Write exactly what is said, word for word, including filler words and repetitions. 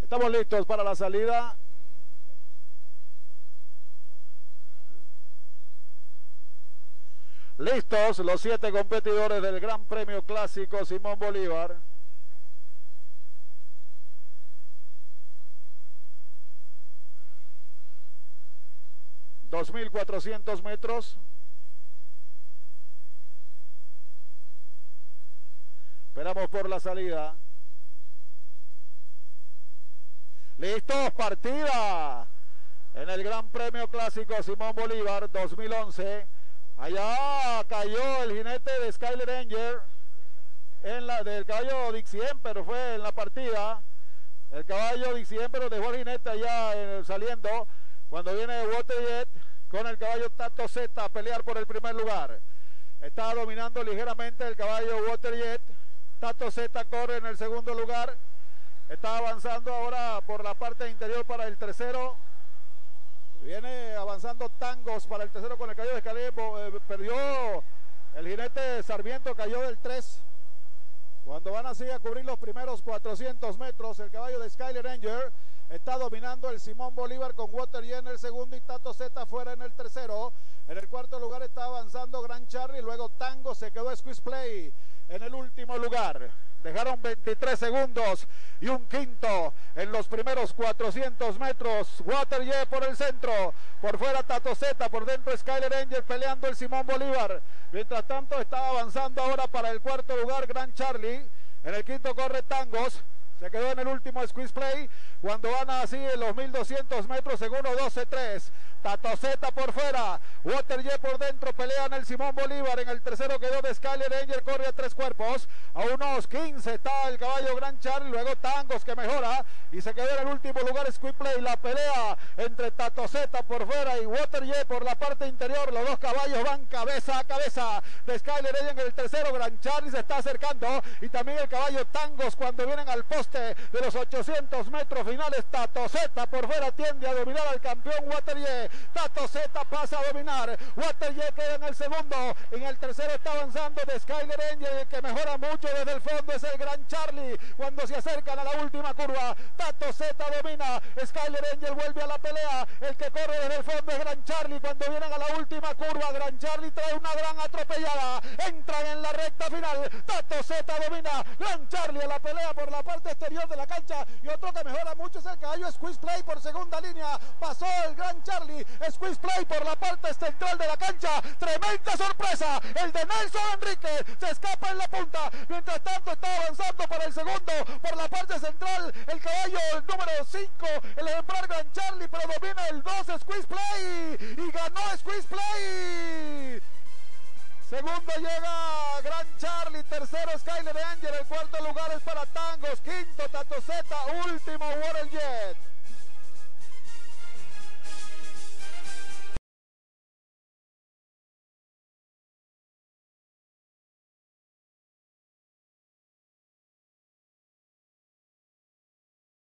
Estamos listos para la salida. Listos los siete competidores del Gran Premio Clásico Simón Bolívar. dos mil cuatrocientos metros. Esperamos por la salida. Listos, partida en el Gran Premio Clásico Simón Bolívar dos mil once. Allá cayó el jinete de Skyler Angel en la, del caballo Dixien, pero fue en la partida. El caballo Dixien, pero dejó el jinete allá en, saliendo. Cuando viene Waterjet con el caballo Tato Z a pelear por el primer lugar. Está dominando ligeramente el caballo Waterjet. Tato Z corre en el segundo lugar. Está avanzando ahora por la parte interior para el tercero. Viene avanzando Tangos para el tercero con el caballo de Calebo. Eh, perdió el jinete Sarmiento, cayó del tres. Cuando van así a cubrir los primeros cuatrocientos metros, el caballo de Skyler Ranger está dominando el Simón Bolívar con Waterjet en el segundo y Tato Z fuera en el tercero. En el cuarto lugar está avanzando Gran Charlie, luego Tango, se quedó Squeeze Play en el último lugar. Dejaron veintitrés segundos y un quinto en los primeros cuatrocientos metros. Waterjet por el centro, por fuera Tato Z, por dentro Skyler Angel peleando el Simón Bolívar. Mientras tanto está avanzando ahora para el cuarto lugar Gran Charlie. En el quinto corre Tangos, se quedó en el último Squeeze Play. Cuando van así en los mil doscientos metros en uno doce tres. Tato Z por fuera, Waterjet por dentro, pelean el Simón Bolívar. En el tercero quedó de Skyler Angel, corre a tres cuerpos. A unos quince está el caballo Gran Charlie, luego Tangos que mejora y se quedó en el último lugar Squeeze Play. La pelea entre Tato Z por fuera y Waterjet por la parte interior. Los dos caballos van cabeza a cabeza. De Skyler Angel en el tercero, Gran Charlie se está acercando y también el caballo Tangos cuando vienen al poste de los ochocientos metros finales. Tato Z por fuera tiende a dominar al campeón Waterjet. Tato Z pasa a dominar, Waterjet queda en el segundo, en el tercero está avanzando de Skyler Angel, el que mejora mucho desde el fondo es el Gran Charlie. Cuando se acercan a la última curva, Tato Z domina, Skyler Angel vuelve a la pelea, el que corre desde el fondo es Gran Charlie. Cuando vienen a la última curva, Gran Charlie trae una gran atropellada, entran en la recta final, Tato Z domina, Gran Charlie a la pelea por la parte exterior de la cancha y otro que mejora mucho es el caballo Squeeze Play por segunda línea, pasó el Gran Charlie. Squeeze Play por la parte central de la cancha, tremenda sorpresa, el de Nelson Enrique se escapa en la punta, mientras tanto está avanzando para el segundo, por la parte central, el caballo el número cinco, el ejemplar Gran Charlie, pero domina el dos Squeeze Play, y ganó Squeeze Play. Segundo llega Gran Charlie, tercero Skyler Angel, el cuarto lugar es para Tangos, quinto Tato Z, último Waterjet.